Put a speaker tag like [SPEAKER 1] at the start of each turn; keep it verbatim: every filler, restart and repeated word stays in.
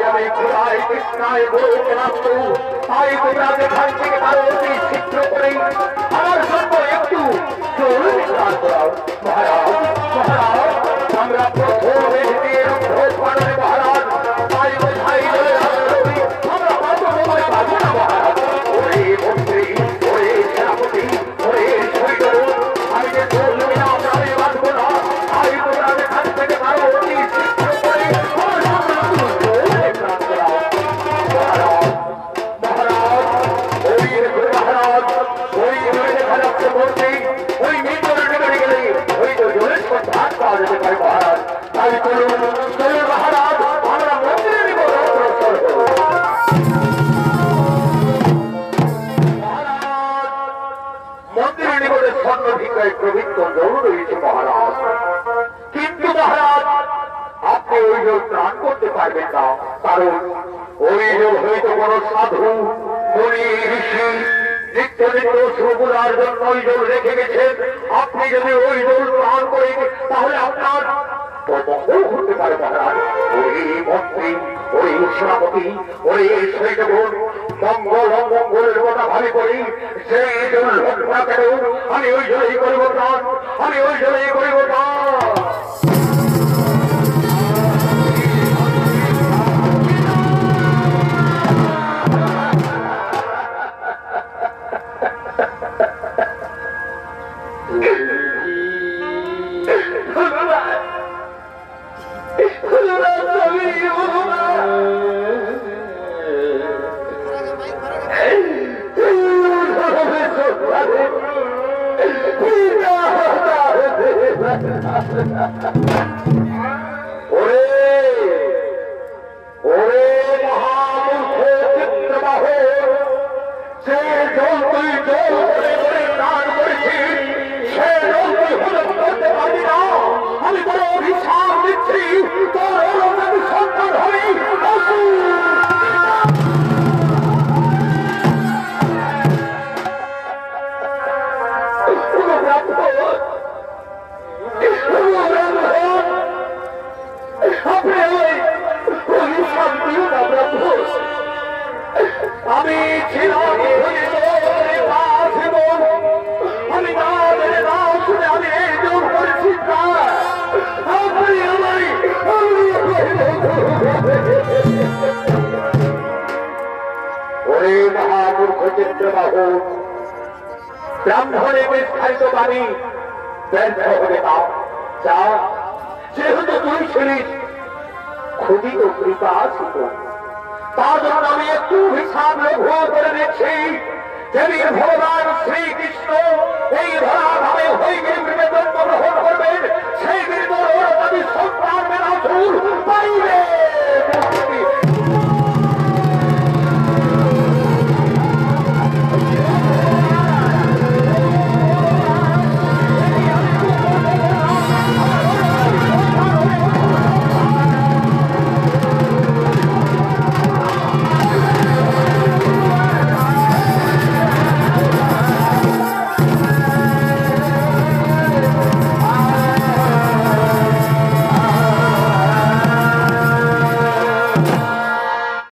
[SPEAKER 1] আমি খোলায় কৃষ্ণায় বলতে নামত তাই তোমরা যেখান থেকে পারো অতি শীঘ্র করেই আমার জন্য একটু জরুরি কাজ করাও মহারাজ মহারাজ আমরা প্রথমে দিয়ে রক্ষক পালনে মহারাজ তাই বোঝাই ধরে আমরা কত সময় পাবো না মহারাজ ওরে মন্ত্রী ওরে সেনাপতি ওরে সৈন্য আমি যে চলবি না আমি বাঁধবো না তাই তোমরা যেখান থেকে পারো অতি শীঘ্র করে আমার জন্য জরুরি কাজ করাও মহারাজ মহারাজ ওই মহারাজ ওই দেখা যাচ্ছে মন্ত্রী ওই মিত্রের নিকটে গেলে ওই তো জলের ভাত পাওয়া যেতে পারে মহারাজ তাই চলুন চলুন মহারাজ আমরা মন্ত্রীর নিকট অগ্রসর হব মন্ত্রীর নিকটে স্বর্ণ ভিক্ষায় প্রবৃত্ত দৌড় রয়েছে মহারাজ কিন্তু মহারাজ আপনি ওই জল ত্রাণ করতে পারবেন না কারণ ওই জল হয়তো কোনো সাধু মুনি ঋষি নিত্য নিত্য সবুলার জন্য ওই জল রেখে গেছেন আপনি যদি ওই জল ত্রাণ করেন তাহলে আপনার মঙ্গল হতে পারে মহারাজ ওই মন্ত্রী ওই সেনাপতি ওই সৈন্যগণ মঙ্গল অমঙ্গলের কথা ভাবি করি সেই জল রক্ষা করেও আমি ওই জলেই করিব ত্রাণ আমি ওই জলেই করিব ত্রাণ ওরে ওরে মহামূর্খ চিত্রবাহ সে জল তুই জল করে করে দান করেছিস সে জল তুই হজম করতে পারবি না আমি তোর অভিশাপ দিচ্ছি তোর অলৌকিক সন্তান হই আমি ছিলাম আমি না জেনে না শুনে আমি এই জোর করেছি ওরে মহামূর্খ চিত্রবাহ ব্রাহ্মণে বিস্তারিত বাণী ব্যর্থ হবে না যা যেহেতু তুই ছিলিস ক্ষুদিত কৃপা ছিল তার জন্য আমি একটু হিসাব লঘু করে দিচ্ছি যেদিন ভগবান শ্রীকৃষ্ণ এই ধরা ভাবে হয়ে গেলে